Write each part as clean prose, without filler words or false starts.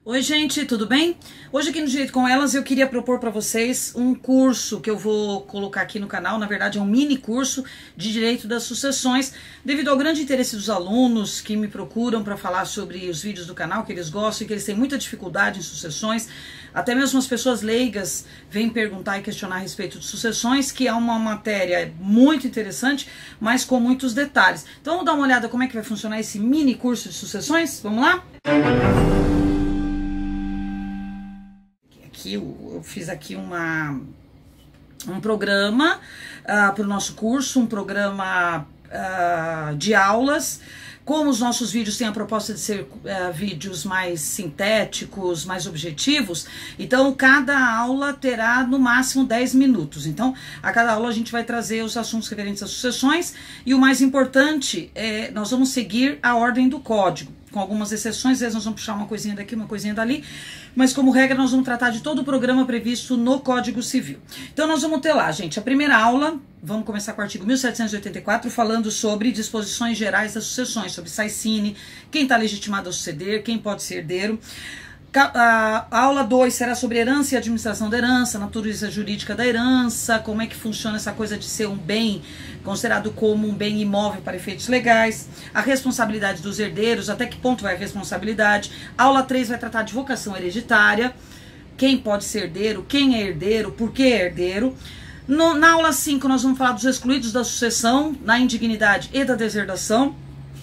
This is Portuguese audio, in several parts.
Oi gente, tudo bem? Hoje aqui no Direito com Elas eu queria propor para vocês um curso que eu vou colocar aqui no canal. Na verdade é um mini curso de Direito das Sucessões, devido ao grande interesse dos alunos que me procuram para falar sobre os vídeos do canal, que eles gostam e que eles têm muita dificuldade em sucessões. Até mesmo as pessoas leigas vêm perguntar e questionar a respeito de sucessões, que é uma matéria muito interessante, mas com muitos detalhes. Então vamos dar uma olhada como é que vai funcionar esse mini curso de sucessões? Vamos lá? Eu fiz aqui um programa para o nosso curso, um programa de aulas. Como os nossos vídeos têm a proposta de ser vídeos mais sintéticos, mais objetivos, então cada aula terá no máximo 10 minutos. Então, a cada aula a gente vai trazer os assuntos referentes às sucessões e o mais importante é nós vamos seguir a ordem do código. Com algumas exceções, às vezes nós vamos puxar uma coisinha daqui, uma coisinha dali, mas como regra nós vamos tratar de todo o programa previsto no Código Civil. Então nós vamos ter lá, gente, a primeira aula, vamos começar com o artigo 1784, falando sobre disposições gerais das sucessões, sobre sai-sine, quem está legitimado a suceder, quem pode ser herdeiro. A aula 2 será sobre herança e administração da herança, natureza jurídica da herança, como é que funciona essa coisa de ser um bem considerado como um bem imóvel para efeitos legais, a responsabilidade dos herdeiros, até que ponto vai a responsabilidade. A aula 3 vai tratar de vocação hereditária, quem pode ser herdeiro, quem é herdeiro, por que é herdeiro. Na aula 5 nós vamos falar dos excluídos da sucessão, na indignidade e da deserdação.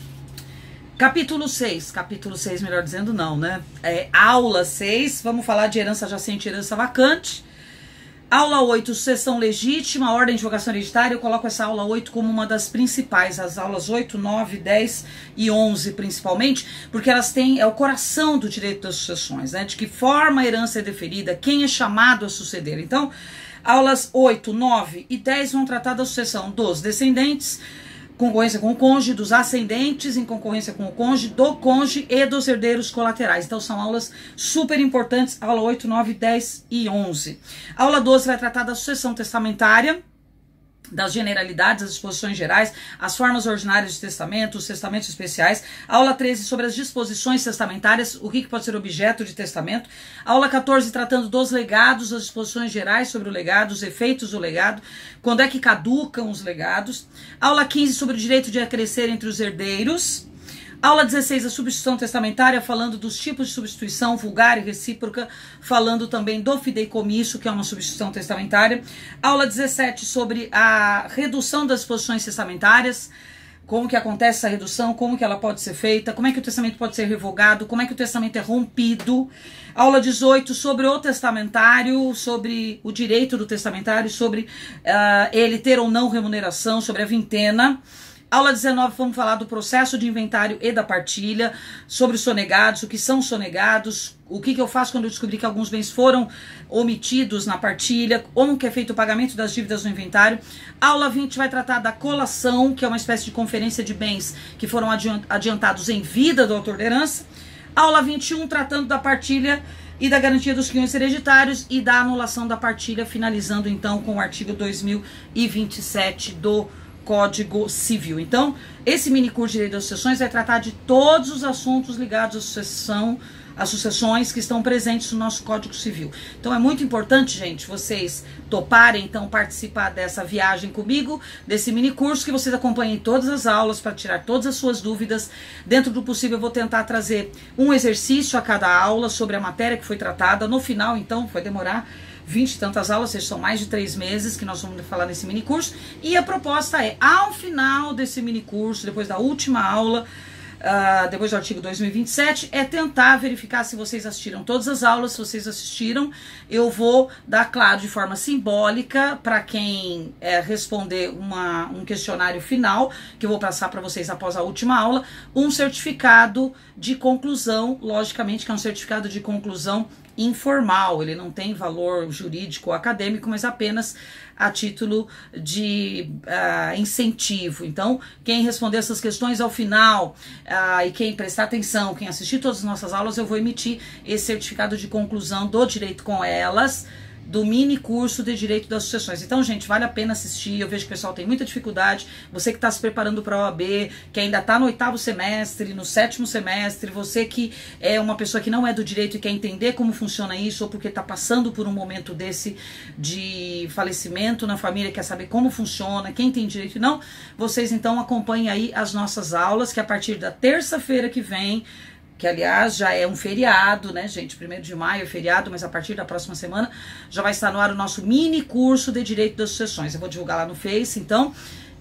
Capítulo 6, melhor dizendo não, né? Aula 6, vamos falar de herança jacente e herança vacante. Aula 8, sucessão legítima, ordem de vocação hereditária. Eu coloco essa aula 8 como uma das principais, as aulas 8, 9, 10 e 11 principalmente, porque elas têm, é o coração do direito das sucessões, né? De que forma a herança é deferida, quem é chamado a suceder. Então, aulas 8, 9 e 10 vão tratar da sucessão dos descendentes, concorrência com o cônjuge, dos ascendentes em concorrência com o cônjuge, do cônjuge e dos herdeiros colaterais. Então são aulas super importantes, aula 8, 9, 10 e 11. A aula 12 vai tratar da sucessão testamentária, das generalidades, das disposições gerais, as formas ordinárias de testamento, os testamentos especiais. A aula 13 sobre as disposições testamentárias, o que pode ser objeto de testamento. A aula 14 tratando dos legados, as disposições gerais sobre o legado, os efeitos do legado, quando é que caducam os legados. A aula 15 sobre o direito de acrescer entre os herdeiros. Aula 16, a substituição testamentária, falando dos tipos de substituição vulgar e recíproca, falando também do fideicomisso, que é uma substituição testamentária. Aula 17, sobre a redução das disposições testamentárias, como que acontece essa redução, como que ela pode ser feita, como é que o testamento pode ser revogado, como é que o testamento é rompido. Aula 18, sobre o testamentário, sobre o direito do testamentário, sobre ele ter ou não remuneração, sobre a vintena. Aula 19, vamos falar do processo de inventário e da partilha, sobre os sonegados, o que são sonegados, o que eu faço quando eu descobri que alguns bens foram omitidos na partilha, como que é feito o pagamento das dívidas no inventário. Aula 20 vai tratar da colação, que é uma espécie de conferência de bens que foram adiantados em vida do autor da herança. Aula 21, tratando da partilha e da garantia dos quinhões hereditários e da anulação da partilha, finalizando então com o artigo 2027 do Código Civil. Então, esse mini curso de Direito das Sucessões vai tratar de todos os assuntos ligados às sucessões que estão presentes no nosso Código Civil. Então, é muito importante, gente, vocês toparem, então, participar dessa viagem comigo, desse mini curso, que vocês acompanhem todas as aulas para tirar todas as suas dúvidas. Dentro do possível, eu vou tentar trazer um exercício a cada aula sobre a matéria que foi tratada. No final, então, vai demorar 20 e tantas aulas, ou seja, são mais de 3 meses que nós vamos falar nesse mini curso. E a proposta é, ao final desse mini curso, depois da última aula, depois do artigo 2027, é tentar verificar se vocês assistiram todas as aulas. Se vocês assistiram, eu vou dar, claro, de forma simbólica, para quem responder um questionário final, que eu vou passar para vocês após a última aula, um certificado de conclusão, logicamente que é um certificado de conclusão informal, ele não tem valor jurídico ou acadêmico, mas apenas a título de incentivo. Então, quem responder essas questões ao final e quem prestar atenção, quem assistir todas as nossas aulas, eu vou emitir esse certificado de conclusão do Direito com Elas, do mini curso de Direito das Sucessões. Então, gente, vale a pena assistir. Eu vejo que o pessoal tem muita dificuldade. Você que está se preparando para a OAB, que ainda está no 8º semestre, no 7º semestre, você que é uma pessoa que não é do direito e quer entender como funciona isso, ou porque está passando por um momento desse de falecimento na família, quer saber como funciona, quem tem direito e não, vocês então acompanhem aí as nossas aulas, que a partir da terça-feira que vem, que aliás já é um feriado, né, gente? 1º de maio é feriado, mas a partir da próxima semana já vai estar no ar o nosso mini curso de Direito das Sucessões. Eu vou divulgar lá no Face, então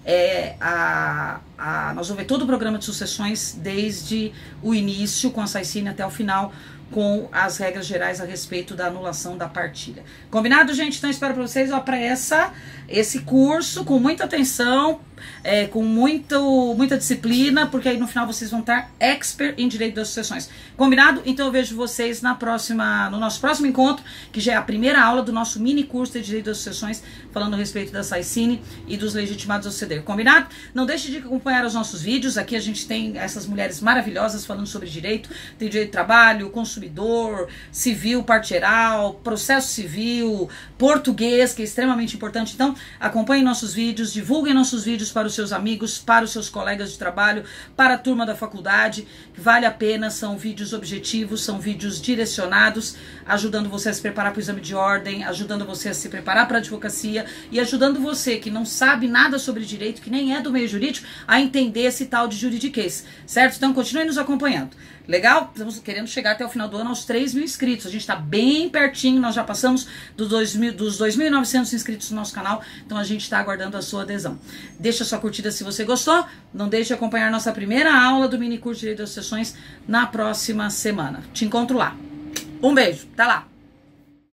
nós vamos ver todo o programa de sucessões desde o início com a Saicine até o final, com as regras gerais a respeito da anulação da partilha. Combinado, gente? Então espero para vocês, ó, para esse curso com muita atenção, com muita disciplina, porque aí no final vocês vão estar expert em direito das sucessões. Combinado? Então eu vejo vocês no nosso próximo encontro, que já é a primeira aula do nosso mini curso de direito das sucessões, falando a respeito da Saicine e dos legitimados a suceder. Combinado? Não deixe de acompanhar os nossos vídeos. Aqui a gente tem essas mulheres maravilhosas falando sobre direito. Tem direito de trabalho, consumidor, civil, parte geral, processo civil, português, que é extremamente importante. Então, acompanhem nossos vídeos, divulguem nossos vídeos para os seus amigos, para os seus colegas de trabalho, para a turma da faculdade, que vale a pena, são vídeos objetivos, são vídeos direcionados, ajudando você a se preparar para o exame de ordem, ajudando você a se preparar para a advocacia e ajudando você que não sabe nada sobre direito, que nem é do meio jurídico, a entender esse tal de juridiquês, certo? Então continue nos acompanhando. Legal? Estamos querendo chegar até o final do ano aos 3.000 inscritos. A gente está bem pertinho, nós já passamos dos 2.900 inscritos no nosso canal, então a gente está aguardando a sua adesão. Deixa sua curtida se você gostou, não deixe de acompanhar nossa primeira aula do mini curso de Direito das Sucessões na próxima semana. Te encontro lá. Um beijo, até lá!